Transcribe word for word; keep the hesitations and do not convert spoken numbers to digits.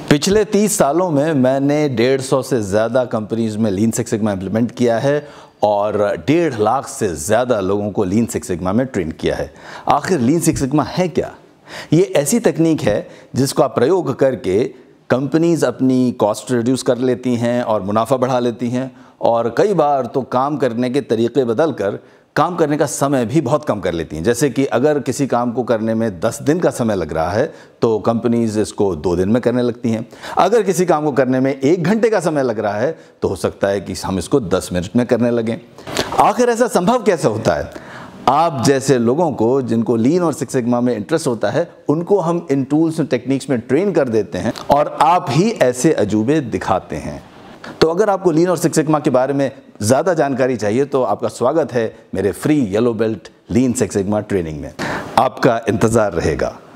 पिछले तीस सालों में मैंने डेढ़ सौ से ज़्यादा कंपनीज में लीन सिक्स सिग्मा इम्प्लीमेंट किया है और डेढ़ लाख से ज़्यादा लोगों को लीन सिक्स सिग्मा में ट्रेन किया है। आखिर लीन सिक्स सिग्मा है क्या? ये ऐसी तकनीक है जिसको आप प्रयोग करके कंपनीज अपनी कॉस्ट रिड्यूस कर लेती हैं और मुनाफा बढ़ा लेती हैं, और कई बार तो काम करने के तरीके बदल कर काम करने का समय भी बहुत कम कर लेती हैं। जैसे कि अगर किसी काम को करने में दस दिन का समय लग रहा है तो कंपनीज इसको दो दिन में करने लगती हैं। अगर किसी काम को करने में एक घंटे का समय लग रहा है तो हो सकता है कि हम इसको दस मिनट में करने लगें। आखिर ऐसा संभव कैसे होता है? आप जैसे लोगों को जिनको लीन और सिक्स सिग्मा में इंटरेस्ट होता है, उनको हम इन टूल्स और टेक्निक्स में ट्रेन कर देते हैं और आप ही ऐसे अजूबे दिखाते हैं। तो अगर आपको लीन और सिक्स सिग्मा के बारे में ज़्यादा जानकारी चाहिए तो आपका स्वागत है मेरे free yellow belt lean six sigma training में। आपका इंतज़ार रहेगा।